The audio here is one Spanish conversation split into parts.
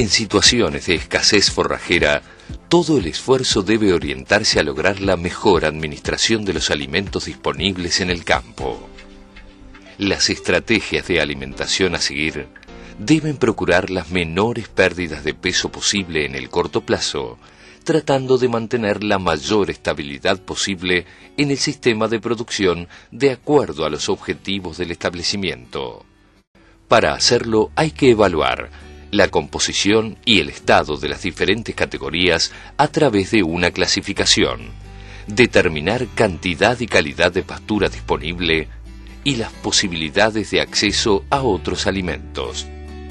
En situaciones de escasez forrajera, todo el esfuerzo debe orientarse a lograr la mejor administración de los alimentos disponibles en el campo. Las estrategias de alimentación a seguir deben procurar las menores pérdidas de peso posible en el corto plazo, tratando de mantener la mayor estabilidad posible en el sistema de producción de acuerdo a los objetivos del establecimiento. Para hacerlo hay que evaluar la composición y el estado de las diferentes categorías a través de una clasificación, determinar cantidad y calidad de pastura disponible y las posibilidades de acceso a otros alimentos.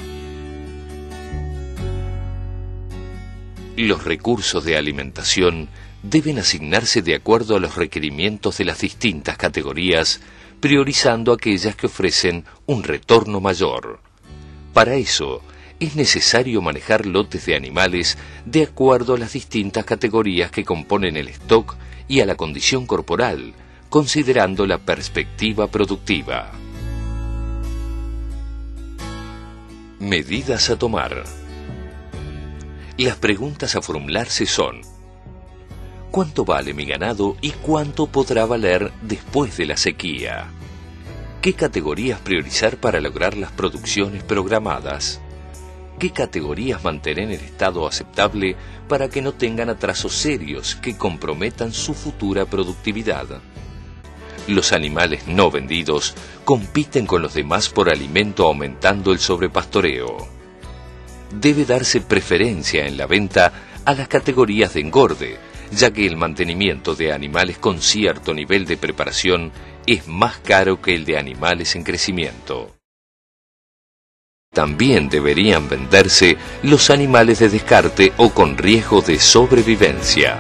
Los recursos de alimentación deben asignarse de acuerdo a los requerimientos de las distintas categorías, priorizando aquellas que ofrecen un retorno mayor. Para eso, es necesario manejar lotes de animales de acuerdo a las distintas categorías que componen el stock y a la condición corporal, considerando la perspectiva productiva. Medidas a tomar. Las preguntas a formularse son: ¿cuánto vale mi ganado y cuánto podrá valer después de la sequía? ¿Qué categorías priorizar para lograr las producciones programadas? ¿Qué categorías mantener en estado aceptable para que no tengan atrasos serios que comprometan su futura productividad? Los animales no vendidos compiten con los demás por alimento aumentando el sobrepastoreo. Debe darse preferencia en la venta a las categorías de engorde, ya que el mantenimiento de animales con cierto nivel de preparación es más caro que el de animales en crecimiento. También deberían venderse los animales de descarte o con riesgo de sobrevivencia.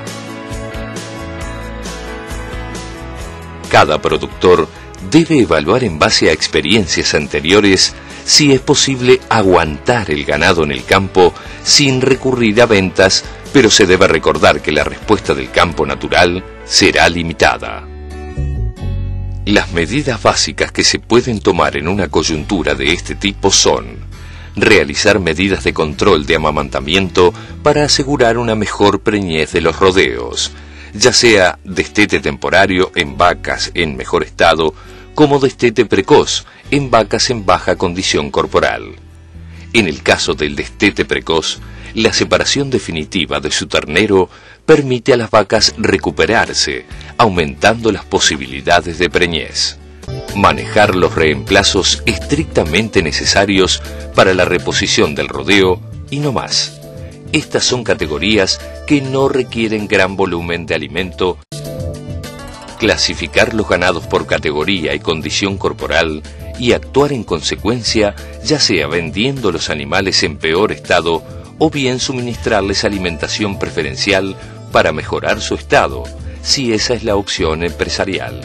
Cada productor debe evaluar en base a experiencias anteriores si es posible aguantar el ganado en el campo sin recurrir a ventas, pero se debe recordar que la respuesta del campo natural será limitada. Las medidas básicas que se pueden tomar en una coyuntura de este tipo son: realizar medidas de control de amamantamiento para asegurar una mejor preñez de los rodeos, ya sea destete temporario en vacas en mejor estado, como destete precoz en vacas en baja condición corporal. En el caso del destete precoz, la separación definitiva de su ternero permite a las vacas recuperarse, aumentando las posibilidades de preñez. Manejar los reemplazos estrictamente necesarios para la reposición del rodeo y no más. Estas son categorías que no requieren gran volumen de alimento. Clasificar los ganados por categoría y condición corporal y actuar en consecuencia, ya sea vendiendo los animales en peor estado o bien suministrarles alimentación preferencial para mejorar su estado, si esa es la opción empresarial.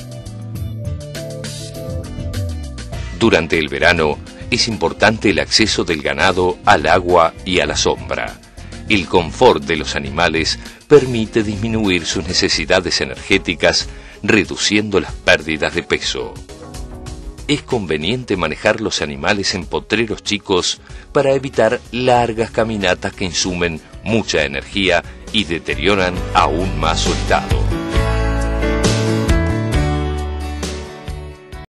Durante el verano es importante el acceso del ganado al agua y a la sombra. El confort de los animales permite disminuir sus necesidades energéticas, reduciendo las pérdidas de peso. Es conveniente manejar los animales en potreros chicos para evitar largas caminatas que insumen mucha energía y deterioran aún más su estado.